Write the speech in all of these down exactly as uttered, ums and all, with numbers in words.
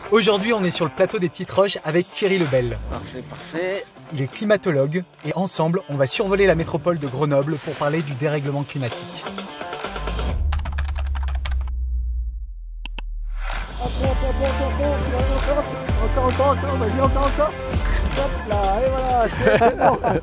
Aujourd'hui, on est sur le plateau des Petites Roches avec Thierry Lebel. Parfait, parfait. Il est climatologue et ensemble, on va survoler la métropole de Grenoble pour parler du dérèglement climatique. Encore, encore, encore, vas-y, encore, encore. Hop là, et voilà.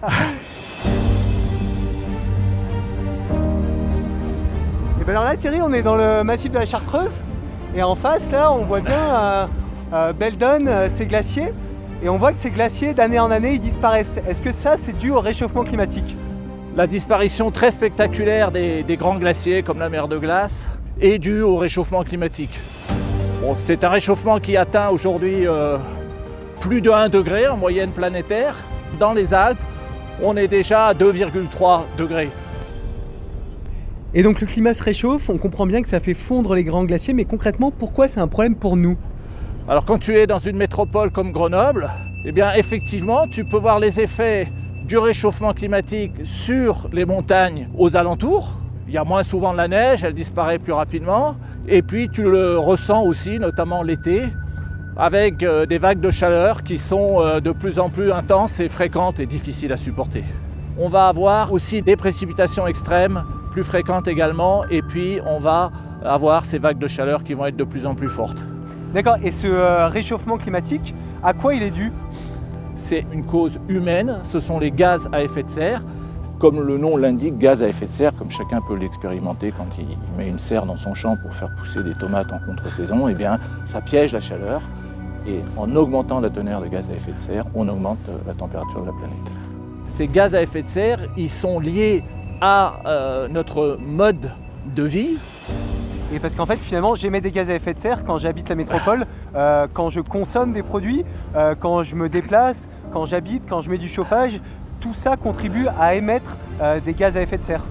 Et bien alors là, Thierry, on est dans le massif de la Chartreuse. Et en face, là, on voit bien euh, euh, Beldon, euh, ces glaciers. Et on voit que ces glaciers, d'année en année, ils disparaissent. Est-ce que ça, c'est dû au réchauffement climatique? La disparition très spectaculaire des, des grands glaciers, comme la mer de glace, est due au réchauffement climatique. Bon, c'est un réchauffement qui atteint aujourd'hui euh, plus de un degré en moyenne planétaire. Dans les Alpes, on est déjà à deux virgule trois degrés. Et donc le climat se réchauffe, on comprend bien que ça fait fondre les grands glaciers, mais concrètement, pourquoi c'est un problème pour nous? Alors quand tu es dans une métropole comme Grenoble, eh bien effectivement, tu peux voir les effets du réchauffement climatique sur les montagnes aux alentours. Il y a moins souvent de la neige, elle disparaît plus rapidement. Et puis tu le ressens aussi, notamment l'été, avec des vagues de chaleur qui sont de plus en plus intenses et fréquentes et difficiles à supporter. On va avoir aussi des précipitations extrêmes, plus fréquentes également, et puis on va avoir ces vagues de chaleur qui vont être de plus en plus fortes. D'accord, et ce euh, réchauffement climatique, à quoi il est dû? C'est une cause humaine, ce sont les gaz à effet de serre. Comme le nom l'indique, gaz à effet de serre, comme chacun peut l'expérimenter quand il met une serre dans son champ pour faire pousser des tomates en contre-saison, eh bien ça piège la chaleur, et en augmentant la teneur de gaz à effet de serre, on augmente la température de la planète. Ces gaz à effet de serre, ils sont liés à euh, notre mode de vie. Et parce qu'en fait, finalement, j'émets des gaz à effet de serre quand j'habite la métropole, euh, quand je consomme des produits, euh, quand je me déplace, quand j'habite, quand je mets du chauffage, tout ça contribue à émettre euh, des gaz à effet de serre.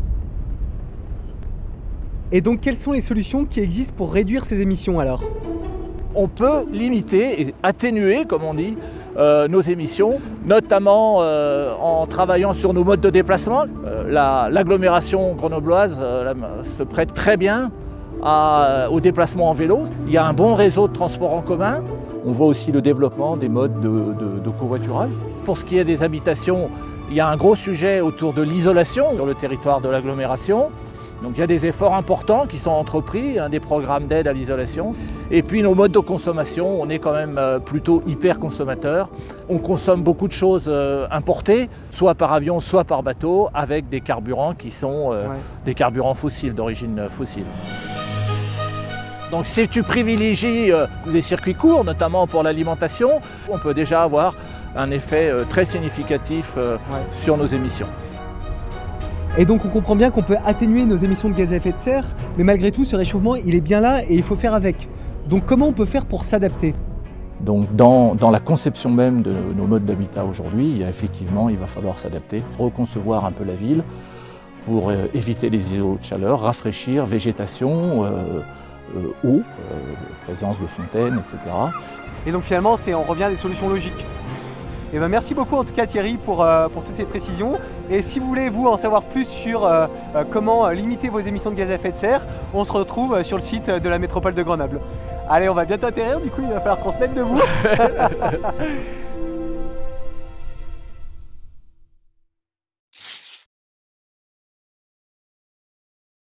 Et donc, quelles sont les solutions qui existent pour réduire ces émissions alors? On peut limiter et atténuer, comme on dit, euh, nos émissions, notamment euh, en travaillant sur nos modes de déplacement. Euh, L'agglomération grenobloise euh, se prête très bien à, au déplacement en vélo. Il y a un bon réseau de transport en commun. On voit aussi le développement des modes de, de, de covoiturage. Pour ce qui est des habitations, il y a un gros sujet autour de l'isolation sur le territoire de l'agglomération. Donc il y a des efforts importants qui sont entrepris, hein, des programmes d'aide à l'isolation. Et puis nos modes de consommation, on est quand même euh, plutôt hyper consommateurs. On consomme beaucoup de choses euh, importées, soit par avion, soit par bateau, avec des carburants qui sont euh, ouais. des carburants fossiles, d'origine fossile. Donc si tu privilégies euh, les circuits courts, notamment pour l'alimentation, on peut déjà avoir un effet euh, très significatif euh, ouais. sur nos émissions. Et donc on comprend bien qu'on peut atténuer nos émissions de gaz à effet de serre, mais malgré tout ce réchauffement il est bien là et il faut faire avec. Donc comment on peut faire pour s'adapter? Donc dans, dans la conception même de nos modes d'habitat aujourd'hui, il y a effectivement, il va falloir s'adapter, reconcevoir un peu la ville pour euh, éviter les îlots de chaleur, rafraîchir, végétation, euh, euh, eau, euh, présence de fontaines, et cetera. Et donc finalement on revient à des solutions logiques. Et ben merci beaucoup en tout cas Thierry pour, euh, pour toutes ces précisions. Et si vous voulez vous en savoir plus sur euh, euh, comment limiter vos émissions de gaz à effet de serre, on se retrouve sur le site de la métropole de Grenoble. Allez, on va bientôt atterrir, du coup il va falloir qu'on se mette debout.